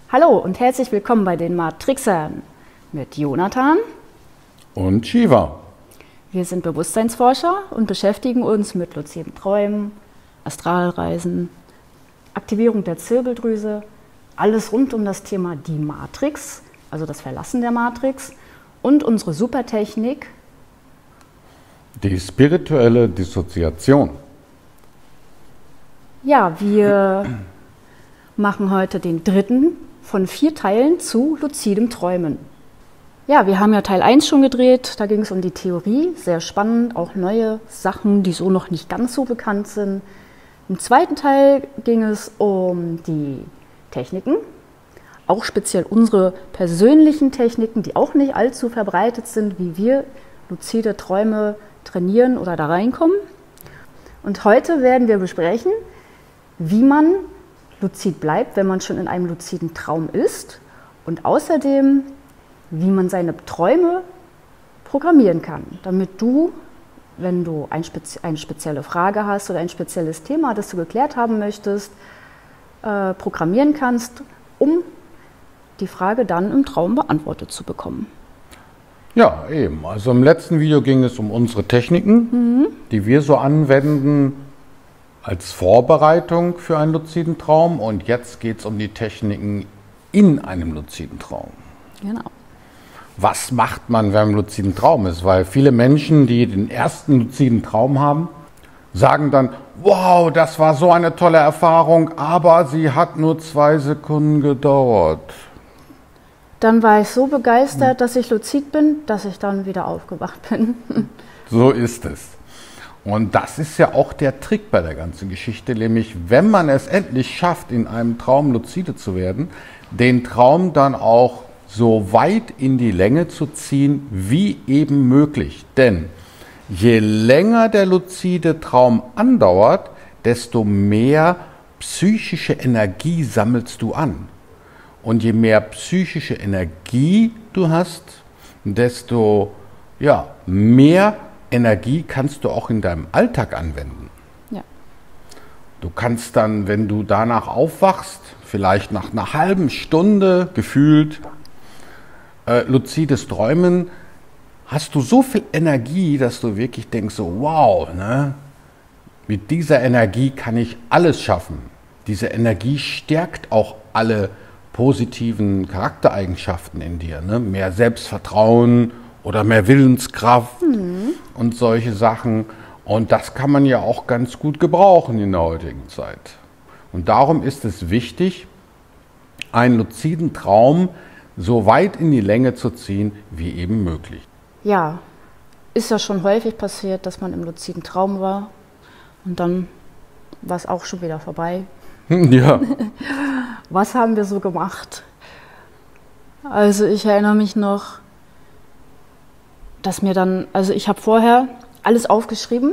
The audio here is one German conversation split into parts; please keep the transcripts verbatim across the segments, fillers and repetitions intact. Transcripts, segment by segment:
Hallo und herzlich willkommen bei den Matrixern mit Jonathan und Shiva. Wir sind Bewusstseinsforscher und beschäftigen uns mit luziden Träumen, Astralreisen, Aktivierung der Zirbeldrüse, alles rund um das Thema die Matrix, also das Verlassen der Matrix und unsere Supertechnik, die spirituelle Dissoziation. Ja, wir machen heute den dritten von vier Teilen zu luzidem Träumen. Ja, wir haben ja Teil eins schon gedreht, da ging es um die Theorie, sehr spannend, auch neue Sachen, die so noch nicht ganz so bekannt sind. Im zweiten Teil ging es um die Techniken, auch speziell unsere persönlichen Techniken, die auch nicht allzu verbreitet sind, wie wir luzide Träume trainieren oder da reinkommen. Und heute werden wir besprechen, wie man luzid bleibt, wenn man schon in einem luziden Traum ist und außerdem, wie man seine Träume programmieren kann, damit du, wenn du ein spezi- eine spezielle Frage hast oder ein spezielles Thema, das du geklärt haben möchtest, äh, programmieren kannst, um die Frage dann im Traum beantwortet zu bekommen. Ja, eben. Also im letzten Video ging es um unsere Techniken, mhm. die wir so anwenden als Vorbereitung für einen luziden Traum. Und jetzt geht es um die Techniken in einem luziden Traum. Genau. Was macht man, wenn man im luziden Traum ist? Weil viele Menschen, die den ersten luziden Traum haben, sagen dann, wow, das war so eine tolle Erfahrung, aber sie hat nur zwei Sekunden gedauert. Dann war ich so begeistert, dass ich luzid bin, dass ich dann wieder aufgewacht bin. So ist es. Und das ist ja auch der Trick bei der ganzen Geschichte, nämlich wenn man es endlich schafft, in einem Traum luzide zu werden, den Traum dann auch so weit in die Länge zu ziehen, wie eben möglich. Denn je länger der luzide Traum andauert, desto mehr psychische Energie sammelst du an. Und je mehr psychische Energie du hast, desto ja, mehr Energie kannst du auch in deinem Alltag anwenden. Ja. Du kannst dann, wenn du danach aufwachst, vielleicht nach einer halben Stunde gefühlt, äh, luzides Träumen, hast du so viel Energie, dass du wirklich denkst, so, wow, ne? Mit dieser Energie kann ich alles schaffen. Diese Energie stärkt auch alle positiven Charaktereigenschaften in dir, ne? Mehr Selbstvertrauen oder mehr Willenskraft mhm. und solche Sachen. Und das kann man ja auch ganz gut gebrauchen in der heutigen Zeit. Und darum ist es wichtig, einen luziden Traum so weit in die Länge zu ziehen, wie eben möglich. Ja, ist ja schon häufig passiert, dass man im luziden Traum war und dann war es auch schon wieder vorbei. Ja. Was haben wir so gemacht? Also ich erinnere mich noch, dass mir dann, also ich habe vorher alles aufgeschrieben,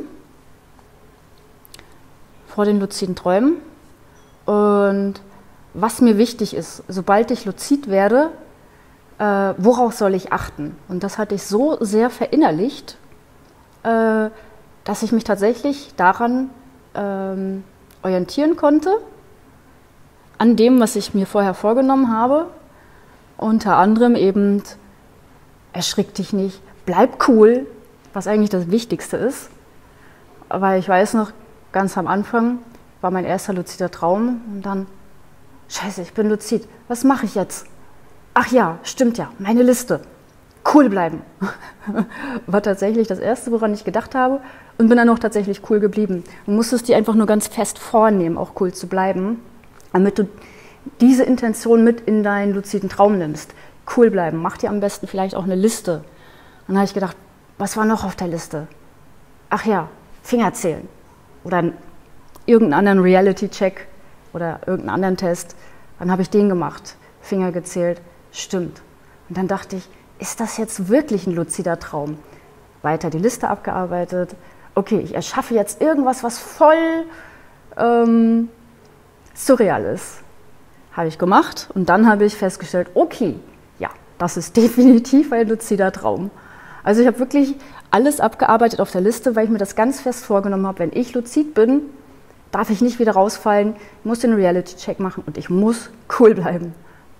vor den luziden Träumen. Und was mir wichtig ist, sobald ich luzid werde, äh, worauf soll ich achten? Und das hatte ich so sehr verinnerlicht, äh, dass ich mich tatsächlich daran ähm, orientieren konnte, an dem, was ich mir vorher vorgenommen habe. Unter anderem eben, erschrick dich nicht, bleib cool, was eigentlich das Wichtigste ist. Weil ich weiß noch, ganz am Anfang war mein erster luzider Traum und dann, scheiße, ich bin luzid, was mache ich jetzt? Ach ja, stimmt ja, meine Liste, cool bleiben. War tatsächlich das Erste, woran ich gedacht habe und bin dann auch tatsächlich cool geblieben. Du musstest dir einfach nur ganz fest vornehmen, auch cool zu bleiben, damit du diese Intention mit in deinen luziden Traum nimmst. Cool bleiben, mach dir am besten vielleicht auch eine Liste. Und dann habe ich gedacht, was war noch auf der Liste? Ach ja, Finger zählen oder irgendeinen anderen Reality-Check oder irgendeinen anderen Test. Dann habe ich den gemacht, Finger gezählt, stimmt. Und dann dachte ich, ist das jetzt wirklich ein luzider Traum? Weiter die Liste abgearbeitet. Okay, ich erschaffe jetzt irgendwas, was voll ähm, surreal ist. Habe ich gemacht und dann habe ich festgestellt, okay, ja, das ist definitiv ein luzider Traum. Also ich habe wirklich alles abgearbeitet auf der Liste, weil ich mir das ganz fest vorgenommen habe, wenn ich luzid bin, darf ich nicht wieder rausfallen, ich muss den Reality-Check machen und ich muss cool bleiben.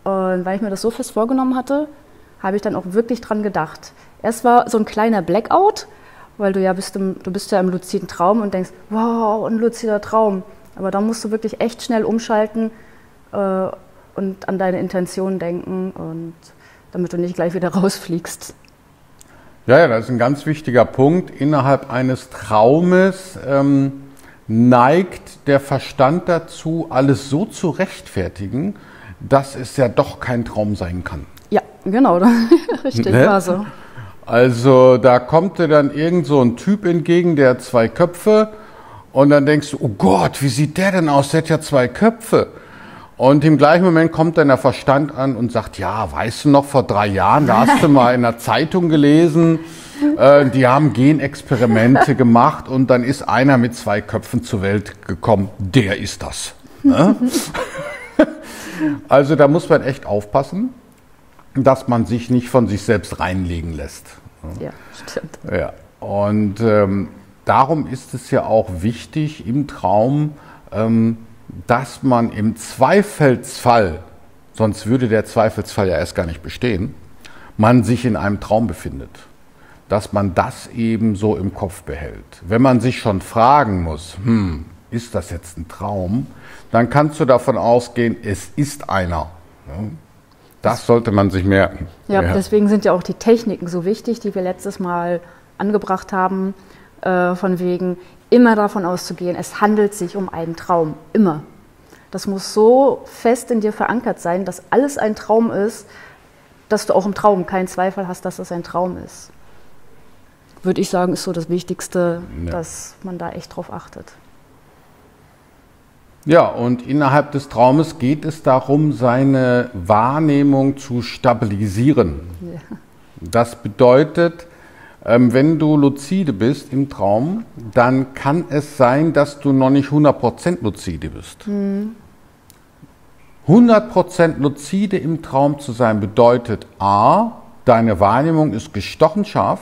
Und weil ich mir das so fest vorgenommen hatte, habe ich dann auch wirklich dran gedacht. Erst war so ein kleiner Blackout, weil du ja bist im, du bist ja im luziden Traum und denkst, wow, ein luzider Traum. Aber dann musst du wirklich echt schnell umschalten äh, und an deine Intention denken, und damit du nicht gleich wieder rausfliegst. Ja, ja, das ist ein ganz wichtiger Punkt. Innerhalb eines Traumes ähm, neigt der Verstand dazu, alles so zu rechtfertigen, dass es ja doch kein Traum sein kann. Ja, genau, richtig, Ne? war so. Also da kommt dir dann irgend so ein Typ entgegen, der hat zwei Köpfe, und dann denkst du, oh Gott, wie sieht der denn aus? Der hat ja zwei Köpfe. Und im gleichen Moment kommt dann der Verstand an und sagt, ja, weißt du noch, vor drei Jahren, da hast du mal in der Zeitung gelesen, äh, die haben Genexperimente gemacht und dann ist einer mit zwei Köpfen zur Welt gekommen. Der ist das. Ne? Also da muss man echt aufpassen, dass man sich nicht von sich selbst reinlegen lässt. Ja, stimmt. Ja. Und ähm, darum ist es ja auch wichtig im Traum, ähm, dass man im Zweifelsfall, sonst würde der Zweifelsfall ja erst gar nicht bestehen, man sich in einem Traum befindet. Dass man das eben so im Kopf behält. Wenn man sich schon fragen muss, hm, ist das jetzt ein Traum, dann kannst du davon ausgehen, es ist einer. Das sollte man sich merken. Ja, ja, deswegen sind ja auch die Techniken so wichtig, die wir letztes Mal angebracht haben, äh, von wegen immer davon auszugehen, es handelt sich um einen Traum, immer. Das muss so fest in dir verankert sein, dass alles ein Traum ist, dass du auch im Traum keinen Zweifel hast, dass es ein Traum ist. Würde ich sagen, ist so das Wichtigste, ja, dass man da echt drauf achtet. Ja, und innerhalb des Traumes geht es darum, seine Wahrnehmung zu stabilisieren. Ja. Das bedeutet, wenn du luzide bist im Traum, dann kann es sein, dass du noch nicht hundert Prozent luzide bist. Mhm. hundert Prozent luzide im Traum zu sein bedeutet A, deine Wahrnehmung ist gestochen scharf,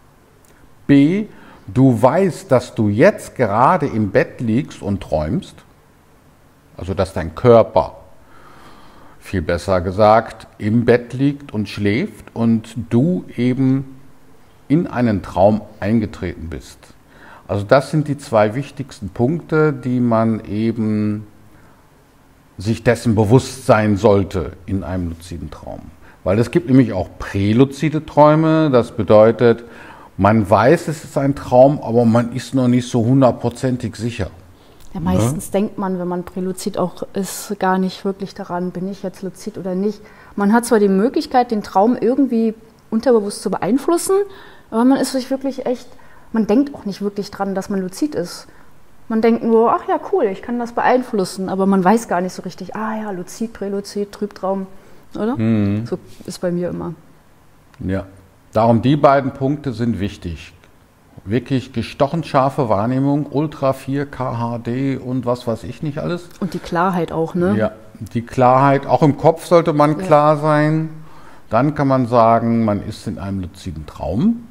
B, du weißt, dass du jetzt gerade im Bett liegst und träumst, also dass dein Körper, viel besser gesagt, im Bett liegt und schläft und du eben in einen Traum eingetreten bist. Also das sind die zwei wichtigsten Punkte, die man eben sich dessen bewusst sein sollte in einem luziden Traum. Weil es gibt nämlich auch präluzide Träume, das bedeutet, man weiß, es ist ein Traum, aber man ist noch nicht so hundertprozentig sicher. Ja, meistens ja. denkt man, wenn man präluzid auch ist, gar nicht wirklich daran, bin ich jetzt luzid oder nicht. Man hat zwar die Möglichkeit, den Traum irgendwie unterbewusst zu beeinflussen, aber man ist sich wirklich echt, man denkt auch nicht wirklich dran, dass man luzid ist. Man denkt nur, ach ja, cool, ich kann das beeinflussen, aber man weiß gar nicht so richtig, ah ja, luzid, präluzid, Trübtraum, oder? Mhm. So ist bei mir immer. Ja, darum die beiden Punkte sind wichtig. Wirklich gestochen scharfe Wahrnehmung, Ultra vier K H D und was weiß ich nicht alles. Und die Klarheit auch, ne? Ja, die Klarheit, auch im Kopf sollte man ja. klar sein. Dann kann man sagen, man ist in einem luziden Traum.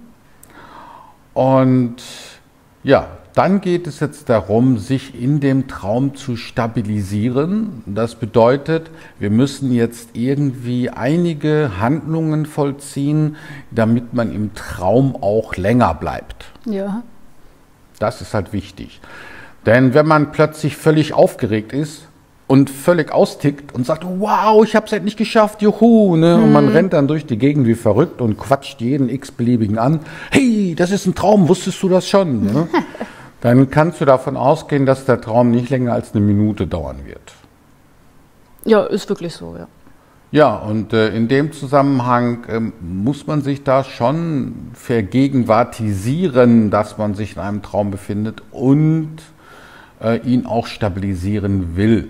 Und ja, dann geht es jetzt darum, sich in dem Traum zu stabilisieren. Das bedeutet, wir müssen jetzt irgendwie einige Handlungen vollziehen, damit man im Traum auch länger bleibt. Ja. Das ist halt wichtig. Denn wenn man plötzlich völlig aufgeregt ist und völlig austickt und sagt, wow, ich habe es endlich geschafft, juhu, ne? Mhm. Und man rennt dann durch die Gegend wie verrückt und quatscht jeden x-beliebigen an. Hey, das ist ein Traum, wusstest du das schon? Ne? Dann kannst du davon ausgehen, dass der Traum nicht länger als eine Minute dauern wird. Ja, ist wirklich so, ja. Ja, und äh, in dem Zusammenhang äh, muss man sich da schon vergegenwartisieren, dass man sich in einem Traum befindet und äh, ihn auch stabilisieren will.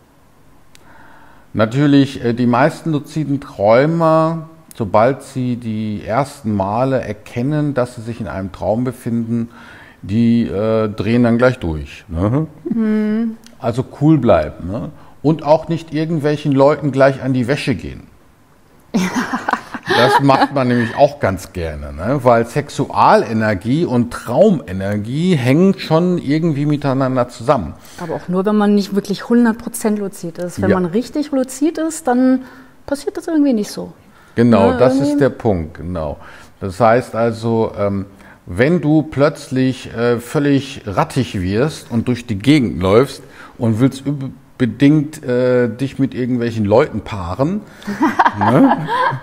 Natürlich, äh, die meisten luziden Träumer, sobald sie die ersten Male erkennen, dass sie sich in einem Traum befinden, die äh, drehen dann gleich durch. Ne? Mhm. Also cool bleiben. Ne? Und auch nicht irgendwelchen Leuten gleich an die Wäsche gehen. Das macht man nämlich auch ganz gerne, ne? Weil Sexualenergie und Traumenergie hängen schon irgendwie miteinander zusammen. Aber auch nur, wenn man nicht wirklich hundert Prozent luzid ist. Wenn ja. man richtig luzid ist, dann, passiert das irgendwie nicht so. Genau, Ja, das irgendwie- ist der Punkt, genau. Das heißt also, ähm, wenn du plötzlich äh, völlig rattig wirst und durch die Gegend läufst und willst unbedingt äh, dich mit irgendwelchen Leuten paaren, ne?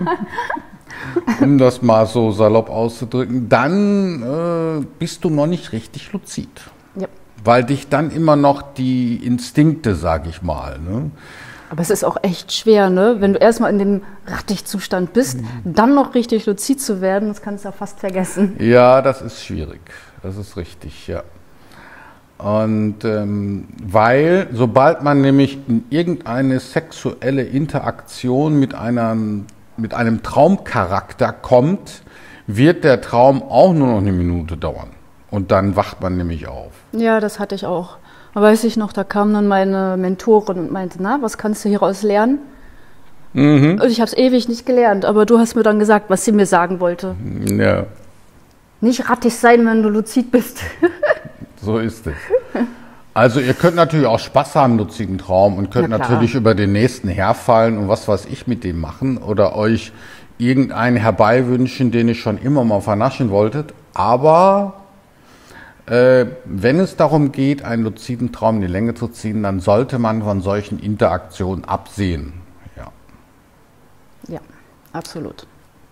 Um das mal so salopp auszudrücken, dann äh, bist du noch nicht richtig luzid. Ja. Weil dich dann immer noch die Instinkte, sag ich mal, ne? Aber es ist auch echt schwer, ne? Wenn du erstmal in dem Rattig-Zustand bist, dann noch richtig luzid zu werden, das kannst du ja fast vergessen. Ja, das ist schwierig. Das ist richtig, ja. Und ähm, weil, sobald man nämlich in irgendeine sexuelle Interaktion mit, einer, mit einem Traumcharakter kommt, wird der Traum auch nur noch eine Minute dauern. Und dann wacht man nämlich auf. Ja, das hatte ich auch. Da weiß ich noch, da kam dann meine Mentorin und meinte, na, was kannst du hieraus lernen? Mhm. Und ich habe es ewig nicht gelernt, aber du hast mir dann gesagt, was sie mir sagen wollte. Ja, Nicht rattig sein, wenn du luzid bist. so ist es. Also ihr könnt natürlich auch Spaß haben im luziden Traum und könnt Na klar. natürlich über den nächsten herfallen und was weiß ich mit dem machen oder euch irgendeinen herbeiwünschen, den ihr schon immer mal vernaschen wolltet. Aber äh, wenn es darum geht, einen luziden Traum in die Länge zu ziehen, dann sollte man von solchen Interaktionen absehen. Ja. Ja, absolut.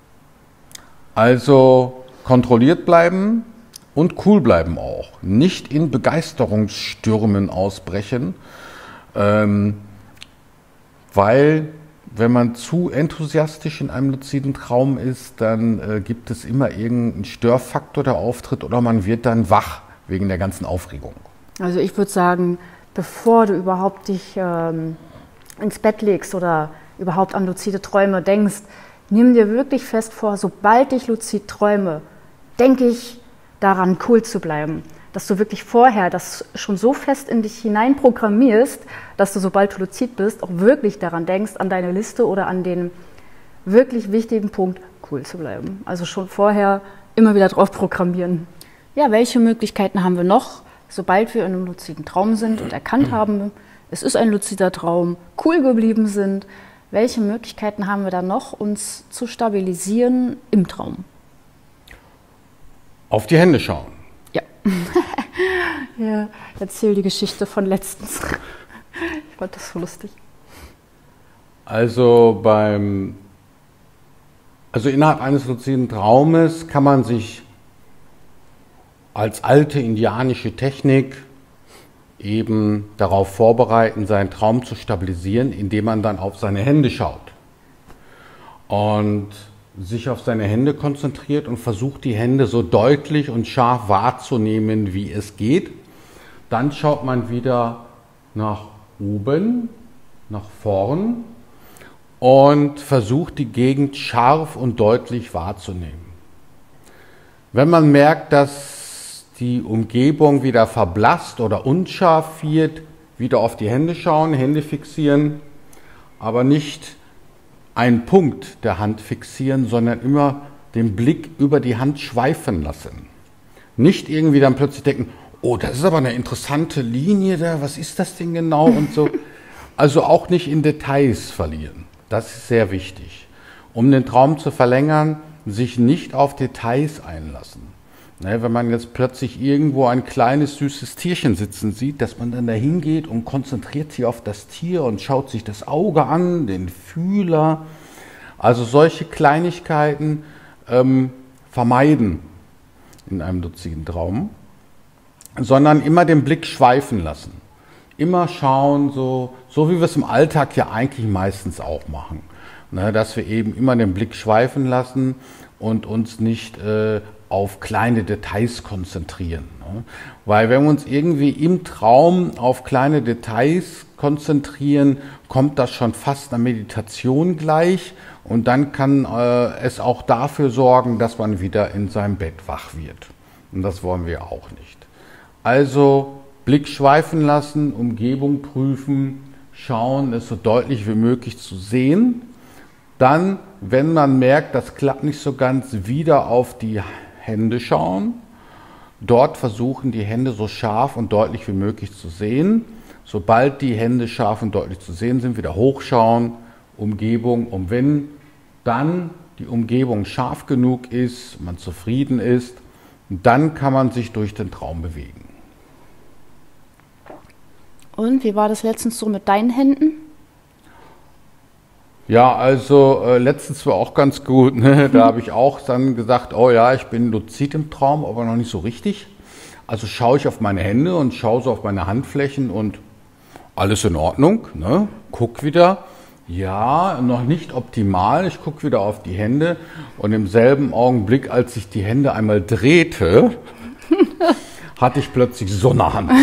Also kontrolliert bleiben und cool bleiben auch. Nicht in Begeisterungsstürmen ausbrechen, ähm, weil wenn man zu enthusiastisch in einem luziden Traum ist, dann äh, gibt es immer irgendeinen Störfaktor, der auftritt, oder man wird dann wach wegen der ganzen Aufregung. Also ich würde sagen, bevor du überhaupt dich ähm, ins Bett legst oder überhaupt an luzide Träume denkst, nimm dir wirklich fest vor, sobald ich luzid träume, denke ich daran, cool zu bleiben. Dass du wirklich vorher das schon so fest in dich hinein programmierst, dass du, sobald du luzid bist, auch wirklich daran denkst, an deine Liste oder an den wirklich wichtigen Punkt, cool zu bleiben. Also schon vorher immer wieder drauf programmieren. Ja, welche Möglichkeiten haben wir noch, sobald wir in einem luziden Traum sind und erkannt haben, es ist ein luzider Traum, cool geblieben sind? Welche Möglichkeiten haben wir dann noch, uns zu stabilisieren im Traum? Auf die Hände schauen. Ja. Ja, erzähl die Geschichte von letztens. Ich fand das so lustig. Also beim, also innerhalb eines luziden Traumes kann man sich als alte indianische Technik eben darauf vorbereiten, seinen Traum zu stabilisieren, indem man dann auf seine Hände schaut und sich auf seine Hände konzentriert und versucht, die Hände so deutlich und scharf wahrzunehmen, wie es geht. Dann schaut man wieder nach oben, nach vorn und versucht, die Gegend scharf und deutlich wahrzunehmen. Wenn man merkt, dass die Umgebung wieder verblasst oder unscharf wird, wieder auf die Hände schauen, Hände fixieren, aber nicht einen Punkt der Hand fixieren, sondern immer den Blick über die Hand schweifen lassen. Nicht irgendwie dann plötzlich denken, oh, das ist aber eine interessante Linie da, was ist das denn genau und so. Also auch nicht in Details verlieren. Das ist sehr wichtig. Um den Traum zu verlängern, sich nicht auf Details einlassen. Ne, wenn man jetzt plötzlich irgendwo ein kleines, süßes Tierchen sitzen sieht, dass man dann dahin geht und konzentriert sich auf das Tier und schaut sich das Auge an, den Fühler. Also solche Kleinigkeiten ähm, vermeiden in einem luziden Traum, sondern immer den Blick schweifen lassen. Immer schauen, so, so wie wir es im Alltag ja eigentlich meistens auch machen. Ne, dass wir eben immer den Blick schweifen lassen und uns nicht äh, auf kleine Details konzentrieren. Ne? Weil wenn wir uns irgendwie im Traum auf kleine Details konzentrieren, kommt das schon fast einer Meditation gleich und dann kann äh, es auch dafür sorgen, dass man wieder in seinem Bett wach wird. Und das wollen wir auch nicht. Also Blick schweifen lassen, Umgebung prüfen, schauen, es so deutlich wie möglich zu sehen. Dann, wenn man merkt, das klappt nicht so ganz, wieder auf die Hände schauen. Dort versuchen, die Hände so scharf und deutlich wie möglich zu sehen. Sobald die Hände scharf und deutlich zu sehen sind, wieder hochschauen Umgebung. Und wenn dann die Umgebung scharf genug ist, man zufrieden ist, dann kann man sich durch den Traum bewegen. Und wie war das letztens so mit deinen Händen? Ja, also äh, letztens war auch ganz gut. Ne? Da habe ich auch dann gesagt, oh ja, ich bin luzid im Traum, aber noch nicht so richtig. Also schaue ich auf meine Hände und schaue so auf meine Handflächen und alles in Ordnung. Ne? Guck wieder, ja, noch nicht optimal. Ich gucke wieder auf die Hände und im selben Augenblick, als ich die Hände einmal drehte, hatte ich plötzlich so eine Hand.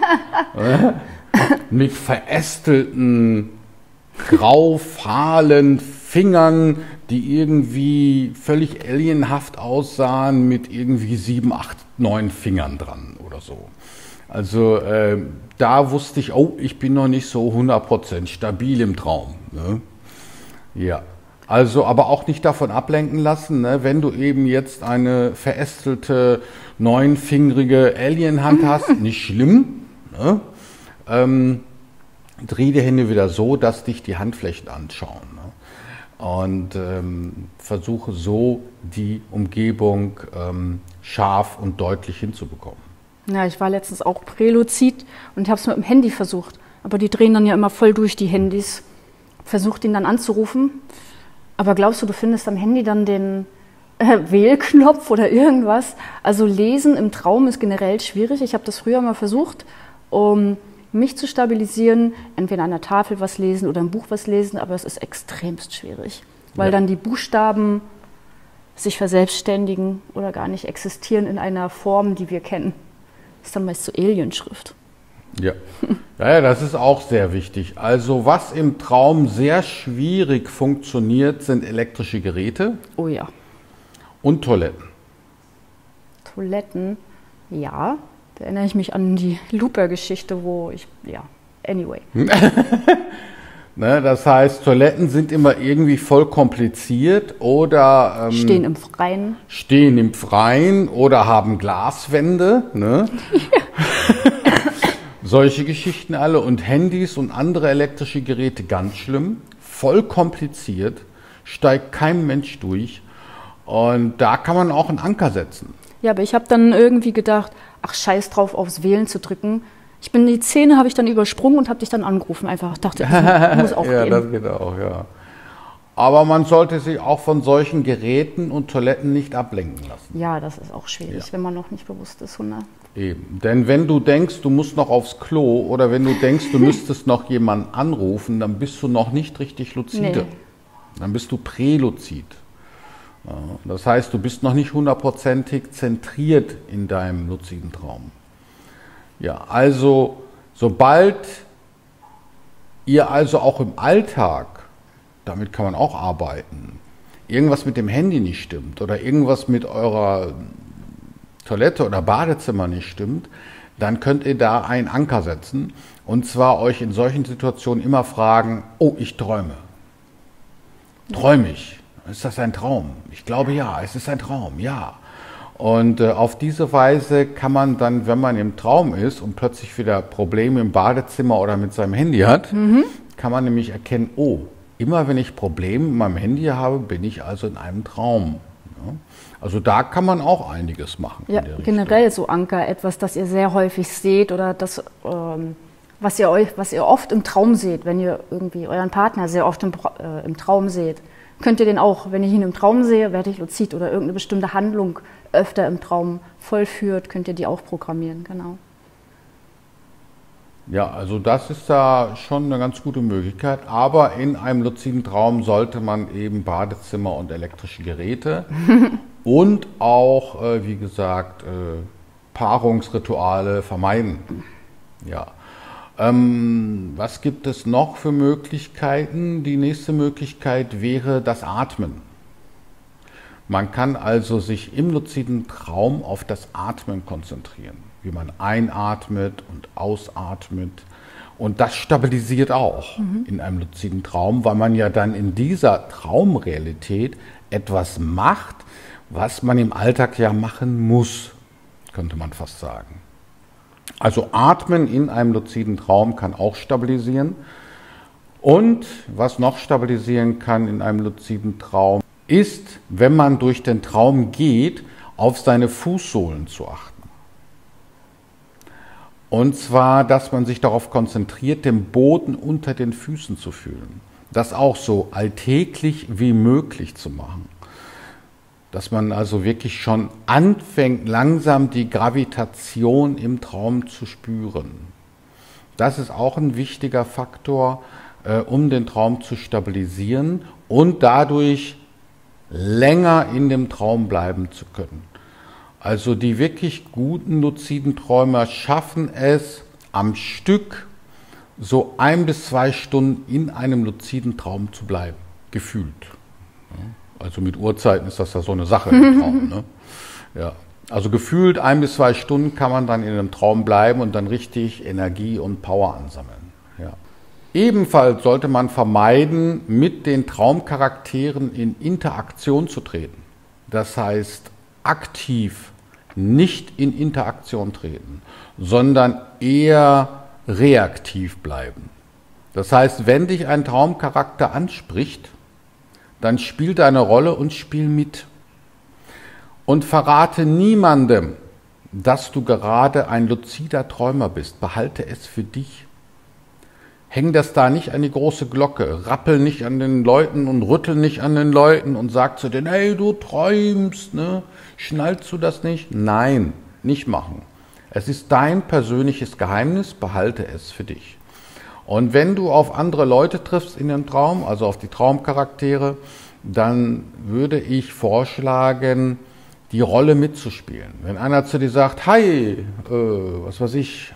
Mit verästelten, grau-fahlen Fingern, die irgendwie völlig alienhaft aussahen, mit irgendwie sieben, acht, neun Fingern dran oder so. Also äh, da wusste ich, oh, ich bin noch nicht so hundert Prozent stabil im Traum. Ne? Ja, also aber auch nicht davon ablenken lassen, ne? Wenn du eben jetzt eine verästelte, neunfingerige Alienhand hast, nicht schlimm. Ne? Ähm, dreh die Hände wieder so, dass dich die Handflächen anschauen. Ne? Und ähm, versuche so die Umgebung ähm, scharf und deutlich hinzubekommen. Ja, ich war letztens auch präluzid und habe es mit dem Handy versucht. Aber die drehen dann ja immer voll durch, die Handys. Versucht ihn dann anzurufen. Aber glaubst du, du findest am Handy dann den äh, Wählknopf oder irgendwas? Also lesen im Traum ist generell schwierig. Ich habe das früher mal versucht, um mich zu stabilisieren, entweder an der Tafel was lesen oder im Buch was lesen, aber es ist extremst schwierig, weil ja. dann die Buchstaben sich verselbstständigen oder gar nicht existieren in einer Form, die wir kennen. Das ist dann meist so Alienschrift. Ja. ja, ja, das ist auch sehr wichtig. Also was im Traum sehr schwierig funktioniert, sind elektrische Geräte. Oh ja. Und Toiletten. Toiletten, ja. Da erinnere ich mich an die Looper-Geschichte, wo ich, ja, anyway. ne, das heißt, Toiletten sind immer irgendwie voll kompliziert oder ähm, stehen im Freien. Stehen im Freien oder haben Glaswände. Ne? Solche Geschichten alle. Und Handys und andere elektrische Geräte ganz schlimm, voll kompliziert, steigt kein Mensch durch. Und da kann man auch einen Anker setzen. Ja, aber ich habe dann irgendwie gedacht, ach scheiß drauf, aufs Wählen zu drücken. Ich bin die Zähne habe ich dann übersprungen und habe dich dann angerufen. Einfach dachte, das muss auch ja, gehen. Ja, das geht auch, ja. Aber man sollte sich auch von solchen Geräten und Toiletten nicht ablenken lassen. Ja, das ist auch schwierig, ja. wenn man noch nicht bewusst ist. Ne? Eben. Denn wenn du denkst, du musst noch aufs Klo oder wenn du denkst, du müsstest noch jemanden anrufen, dann bist du noch nicht richtig luzide. Nee. Dann bist du präluzid. Ja, das heißt, du bist noch nicht hundertprozentig zentriert in deinem luziden Traum. Ja, also sobald ihr also auch im Alltag, damit kann man auch arbeiten, irgendwas mit dem Handy nicht stimmt oder irgendwas mit eurer Toilette oder Badezimmer nicht stimmt, dann könnt ihr da einen Anker setzen und zwar euch in solchen Situationen immer fragen, oh, ich träume. Träume ich? Ist das ein Traum? Ich glaube ja, es ist ein Traum, ja. Und äh, auf diese Weise kann man dann, wenn man im Traum ist und plötzlich wieder Probleme im Badezimmer oder mit seinem Handy hat, mhm. kann man nämlich erkennen, oh, immer wenn ich Probleme mit meinem Handy habe, bin ich also in einem Traum. Ja? Also da kann man auch einiges machen. Ja, generell so Anker, etwas, das ihr sehr häufig seht oder das, ähm, was ihr euch, was ihr oft im Traum seht, wenn ihr irgendwie euren Partner sehr oft im, äh, im Traum seht. Könnt ihr den auch, wenn ich ihn im Traum sehe, werde ich luzid oder irgendeine bestimmte Handlung öfter im Traum vollführt, könnt ihr die auch programmieren, genau. Ja, also das ist da schon eine ganz gute Möglichkeit, aber in einem luziden Traum sollte man eben Badezimmer und elektrische Geräte und auch, äh, wie gesagt, äh, Paarungsrituale vermeiden. Ja. Ähm, was gibt es noch für Möglichkeiten? Die nächste Möglichkeit wäre das Atmen. Man kann also sich im luziden Traum auf das Atmen konzentrieren, wie man einatmet und ausatmet. Und das stabilisiert auch mhm. in einem luziden Traum, weil man ja dann in dieser Traumrealität etwas macht, was man im Alltag ja machen muss, könnte man fast sagen. Also Atmen in einem luziden Traum kann auch stabilisieren. Und was noch stabilisieren kann in einem luziden Traum, ist, wenn man durch den Traum geht, auf seine Fußsohlen zu achten. Und zwar, dass man sich darauf konzentriert, den Boden unter den Füßen zu fühlen. Das auch so alltäglich wie möglich zu machen. Dass man also wirklich schon anfängt, langsam die Gravitation im Traum zu spüren. Das ist auch ein wichtiger Faktor, äh, um den Traum zu stabilisieren und dadurch länger in dem Traum bleiben zu können. Also die wirklich guten luziden Träumer schaffen es am Stück so ein bis zwei Stunden in einem luziden Traum zu bleiben, gefühlt. Also mit Uhrzeiten ist das ja so eine Sache im Traum. Ne? Ja. Also gefühlt ein bis zwei Stunden kann man dann in einem Traum bleiben und dann richtig Energie und Power ansammeln. Ja. Ebenfalls sollte man vermeiden, mit den Traumcharakteren in Interaktion zu treten. Das heißt, aktiv nicht in Interaktion treten, sondern eher reaktiv bleiben. Das heißt, wenn dich ein Traumcharakter anspricht, dann spiel deine Rolle und spiel mit. Und verrate niemandem, dass du gerade ein luzider Träumer bist. Behalte es für dich. Häng das da nicht an die große Glocke. Rappel nicht an den Leuten und rüttel nicht an den Leuten und sag zu denen, hey, du träumst, ne? Schnallst du das nicht? Nein, nicht machen. Es ist dein persönliches Geheimnis, behalte es für dich. Und wenn du auf andere Leute triffst in dem Traum, also auf die Traumcharaktere, dann würde ich vorschlagen, die Rolle mitzuspielen. Wenn einer zu dir sagt, hi, äh, was weiß ich,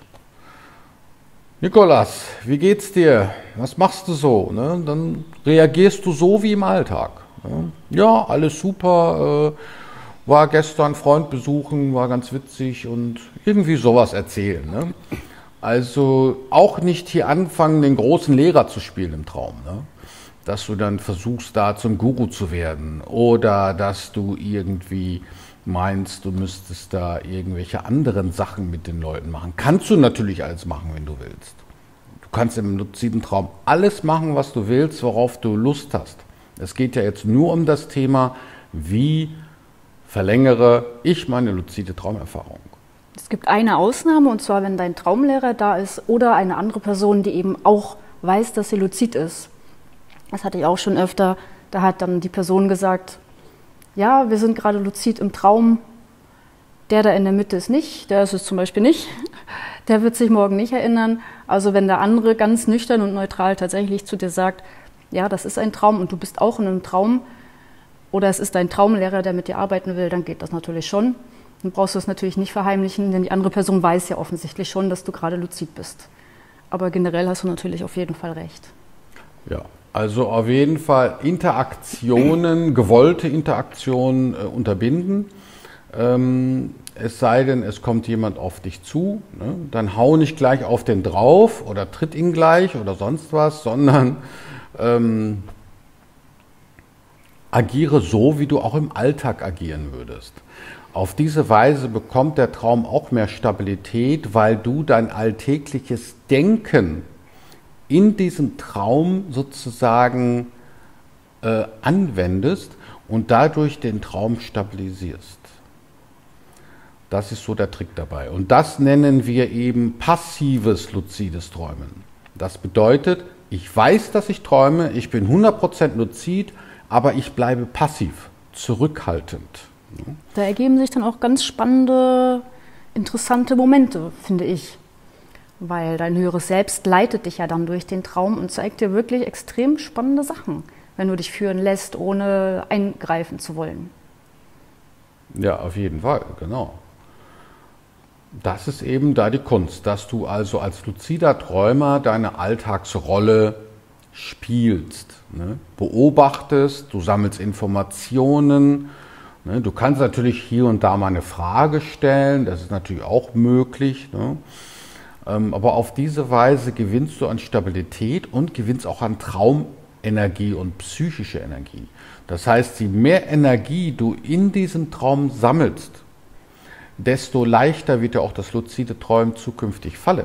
Nikolas, wie geht's dir? Was machst du so? Ne? Dann reagierst du so wie im Alltag. Ne? Ja, alles super, äh, war gestern Freund besuchen, war ganz witzig und irgendwie sowas erzählen. Ne? Also auch nicht hier anfangen, den großen Lehrer zu spielen im Traum. Ne? Dass du dann versuchst, da zum Guru zu werden oder dass du irgendwie meinst, du müsstest da irgendwelche anderen Sachen mit den Leuten machen. Kannst du natürlich alles machen, wenn du willst. Du kannst im luziden Traum alles machen, was du willst, worauf du Lust hast. Es geht ja jetzt nur um das Thema, wie verlängere ich meine luzide Traumerfahrung. Es gibt eine Ausnahme, und zwar, wenn dein Traumlehrer da ist oder eine andere Person, die eben auch weiß, dass sie luzid ist. Das hatte ich auch schon öfter. Da hat dann die Person gesagt, ja, wir sind gerade luzid im Traum. Der da in der Mitte ist nicht, der ist es zum Beispiel nicht. Der wird sich morgen nicht erinnern. Also wenn der andere ganz nüchtern und neutral tatsächlich zu dir sagt, ja, das ist ein Traum und du bist auch in einem Traum, oder es ist dein Traumlehrer, der mit dir arbeiten will, dann geht das natürlich schon. Dann brauchst du es natürlich nicht verheimlichen, denn die andere Person weiß ja offensichtlich schon, dass du gerade luzid bist. Aber generell hast du natürlich auf jeden Fall recht. Ja, also auf jeden Fall Interaktionen, gewollte Interaktionen äh, unterbinden. Ähm, es sei denn, es kommt jemand auf dich zu, ne? Dann hau nicht gleich auf den drauf oder tritt ihn gleich oder sonst was, sondern ähm, agiere so, wie du auch im Alltag agieren würdest. Auf diese Weise bekommt der Traum auch mehr Stabilität, weil du dein alltägliches Denken in diesem Traum sozusagen äh, anwendest und dadurch den Traum stabilisierst. Das ist so der Trick dabei. Und das nennen wir eben passives luzides Träumen. Das bedeutet, ich weiß, dass ich träume, ich bin hundert Prozent luzid, aber ich bleibe passiv, zurückhaltend. Da ergeben sich dann auch ganz spannende, interessante Momente, finde ich. Weil dein höheres Selbst leitet dich ja dann durch den Traum und zeigt dir wirklich extrem spannende Sachen, wenn du dich führen lässt, ohne eingreifen zu wollen. Ja, auf jeden Fall, genau. Das ist eben da die Kunst, dass du also als luzider Träumer deine Alltagsrolle spielst, ne? Beobachtest, du sammelst Informationen. Ne? Du kannst natürlich hier und da mal eine Frage stellen, das ist natürlich auch möglich. Ne? Ähm, aber auf diese Weise gewinnst du an Stabilität und gewinnst auch an Traumenergie und psychische Energie. Das heißt, je mehr Energie du in diesem Traum sammelst, desto leichter wird dir auch das luzide Träumen zukünftig fallen.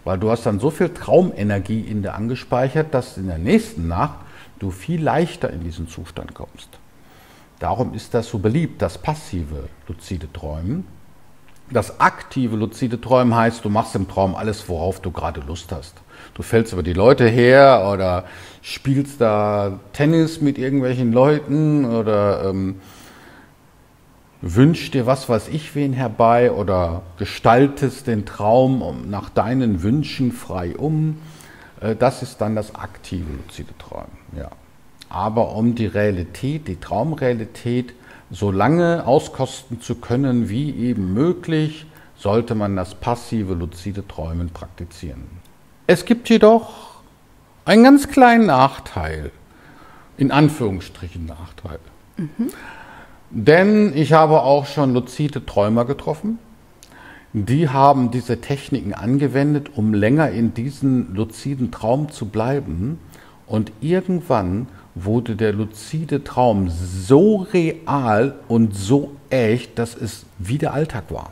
Weil du hast dann so viel Traumenergie in dir angespeichert, dass in der nächsten Nacht du viel leichter in diesen Zustand kommst. Darum ist das so beliebt, das passive luzide Träumen. Das aktive luzide Träumen heißt, du machst im Traum alles, worauf du gerade Lust hast. Du fällst über die Leute her oder spielst da Tennis mit irgendwelchen Leuten oder ähm, wünschst dir was weiß ich wen herbei oder gestaltest den Traum nach deinen Wünschen frei um. Äh, das ist dann das aktive luzide Träumen. Ja. Aber um die Realität, die Traumrealität so lange auskosten zu können wie eben möglich, sollte man das passive luzide Träumen praktizieren. Es gibt jedoch einen ganz kleinen Nachteil, in Anführungsstrichen Nachteil. Mhm. Denn ich habe auch schon luzide Träumer getroffen, die haben diese Techniken angewendet, um länger in diesem luziden Traum zu bleiben. Und irgendwann wurde der luzide Traum so real und so echt, dass es wie der Alltag war.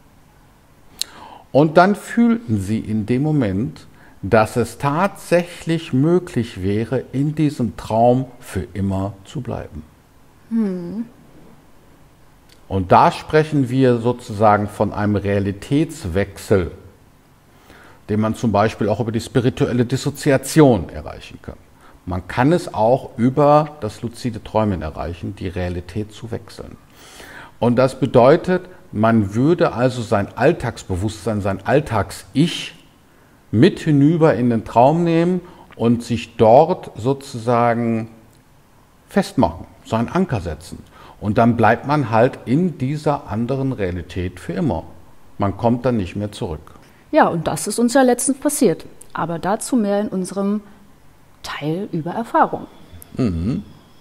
Und dann fühlten sie in dem Moment, dass es tatsächlich möglich wäre, in diesem Traum für immer zu bleiben. Hm. Und da sprechen wir sozusagen von einem Realitätswechsel, den man zum Beispiel auch über die spirituelle Dissoziation erreichen kann. Man kann es auch über das luzide Träumen erreichen, die Realität zu wechseln. Und das bedeutet, man würde also sein Alltagsbewusstsein, sein Alltags-Ich mit hinüber in den Traum nehmen und sich dort sozusagen festmachen, seinen Anker setzen. Und dann bleibt man halt in dieser anderen Realität für immer. Man kommt dann nicht mehr zurück. Ja, und das ist uns ja letztens passiert. Aber dazu mehr in unserem Teil über Erfahrung. Mhm.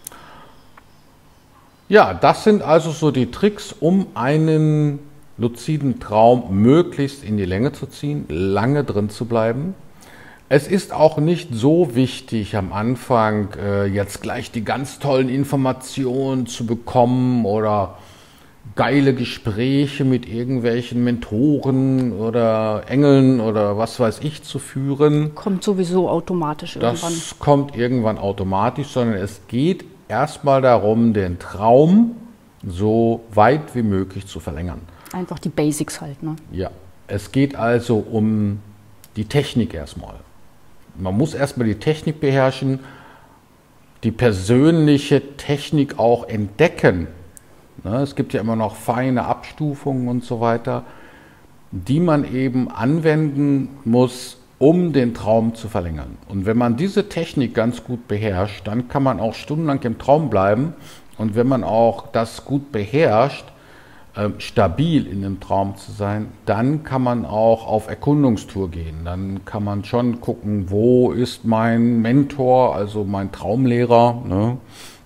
Ja, das sind also so die Tricks, um einen luziden Traum möglichst in die Länge zu ziehen, lange drin zu bleiben. Es ist auch nicht so wichtig, am Anfang äh, jetzt gleich die ganz tollen Informationen zu bekommen oder geile Gespräche mit irgendwelchen Mentoren oder Engeln oder was weiß ich zu führen. Kommt sowieso automatisch irgendwann. Das kommt irgendwann automatisch, sondern es geht erstmal darum, den Traum so weit wie möglich zu verlängern. Einfach die Basics halt, ne? Ja, es geht also um die Technik erstmal. Man muss erstmal die Technik beherrschen, die persönliche Technik auch entdecken. Es gibt ja immer noch feine Abstufungen und so weiter, die man eben anwenden muss, um den Traum zu verlängern. Und wenn man diese Technik ganz gut beherrscht, dann kann man auch stundenlang im Traum bleiben. Und wenn man auch das gut beherrscht, äh, stabil in dem Traum zu sein, dann kann man auch auf Erkundungstour gehen. Dann kann man schon gucken, wo ist mein Mentor, also mein Traumlehrer, ne?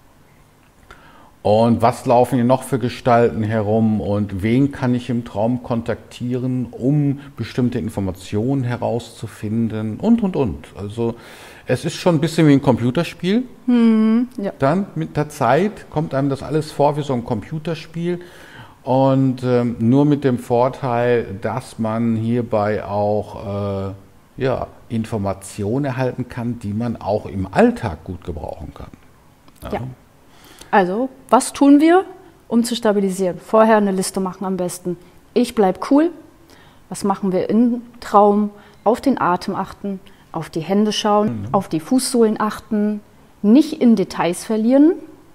Und was laufen hier noch für Gestalten herum und wen kann ich im Traum kontaktieren, um bestimmte Informationen herauszufinden und, und, und. Also es ist schon ein bisschen wie ein Computerspiel. Hm, ja. Dann mit der Zeit kommt einem das alles vor wie so ein Computerspiel und ähm, nur mit dem Vorteil, dass man hierbei auch äh, ja, Informationen erhalten kann, die man auch im Alltag gut gebrauchen kann. Ja. Ja. Also, was tun wir, um zu stabilisieren? Vorher eine Liste machen am besten. Ich bleibe cool. Was machen wir im Traum? Auf den Atem achten, auf die Hände schauen, mhm. auf die Fußsohlen achten, nicht in Details verlieren.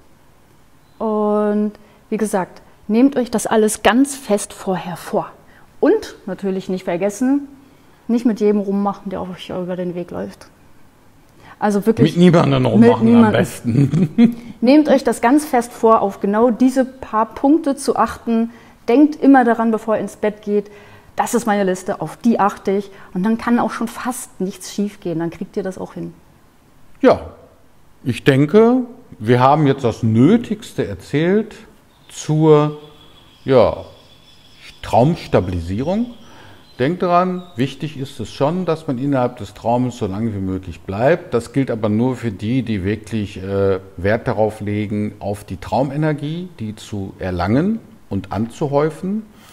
Und wie gesagt, nehmt euch das alles ganz fest vorher vor. Und natürlich nicht vergessen, nicht mit jedem rummachen, der euch über den Weg läuft. Also wirklich mit niemandem rummachen niemanden. Am besten. Nehmt euch das ganz fest vor, auf genau diese paar Punkte zu achten. Denkt immer daran, bevor ihr ins Bett geht, das ist meine Liste, auf die achte ich. Und dann kann auch schon fast nichts schief gehen, dann kriegt ihr das auch hin. Ja, ich denke, wir haben jetzt das Nötigste erzählt zur ja, Traumstabilisierung. Denkt daran, wichtig ist es schon, dass man innerhalb des Traumes so lange wie möglich bleibt. Das gilt aber nur für die, die wirklich äh, Wert darauf legen, auf die Traumenergie, die zu erlangen und anzuhäufen.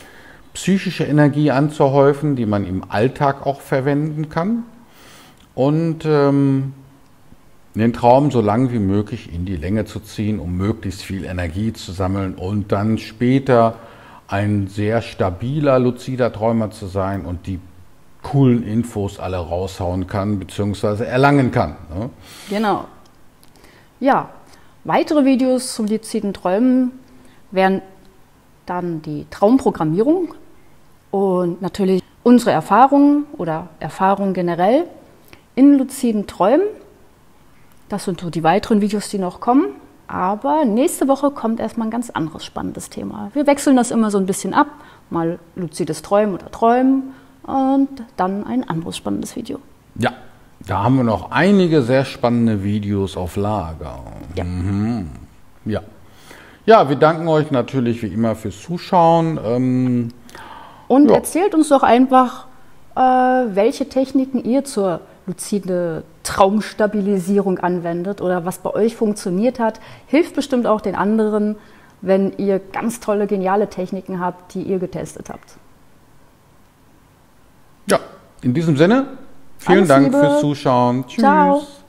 psychische Energie anzuhäufen, die man im Alltag auch verwenden kann. Und ähm, den Traum so lang wie möglich in die Länge zu ziehen, um möglichst viel Energie zu sammeln und dann später ein sehr stabiler, luzider Träumer zu sein und die coolen Infos alle raushauen kann bzw. erlangen kann. Ne? Genau. Ja, weitere Videos zum luziden Träumen wären dann die Traumprogrammierung und natürlich unsere Erfahrungen oder Erfahrungen generell in luziden Träumen. Das sind so die weiteren Videos, die noch kommen. Aber nächste Woche kommt erstmal ein ganz anderes spannendes Thema. Wir wechseln das immer so ein bisschen ab. Mal luzides Träumen oder Träumen und dann ein anderes spannendes Video. Ja, da haben wir noch einige sehr spannende Videos auf Lager. Ja. Mhm. Ja. Ja, wir danken euch natürlich wie immer fürs Zuschauen. Ähm, und ja. erzählt uns doch einfach, äh, welche Techniken ihr zur luzide Traumstabilisierung anwendet oder was bei euch funktioniert hat. Hilft bestimmt auch den anderen, wenn ihr ganz tolle, geniale Techniken habt, die ihr getestet habt. Ja, in diesem Sinne, vielen Alles Dank Liebe. fürs Zuschauen. Tschüss. Ciao.